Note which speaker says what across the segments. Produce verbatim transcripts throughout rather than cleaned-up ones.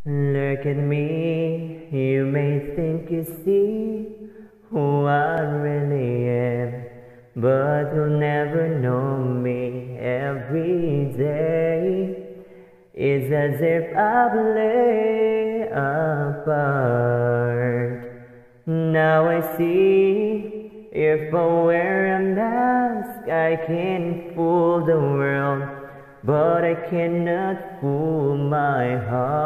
Speaker 1: Look at me, you may think you see who I really am, but you'll never know me. Every day is as if I play a part. Now I see, if I wear a mask, I can fool the world, but I cannot fool my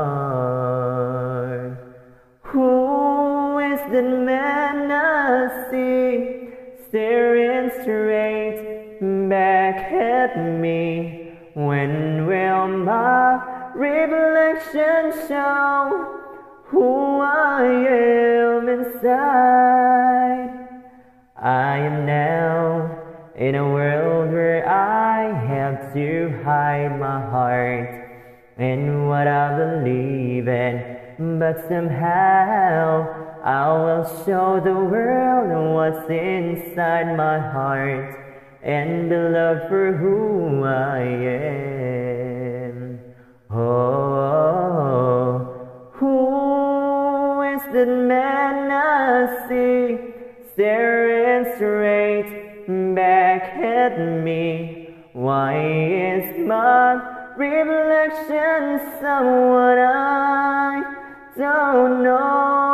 Speaker 1: heart. Who is the man I see staring straight back at me? When will my reflection show who I am inside? I am now in a world where I have to hide my heart and what I believe in, but somehow I will show the world what's inside my heart and be loved for who I am. Oh, who is the man I see staring straight back at me? Why is my reflection someone I don't know?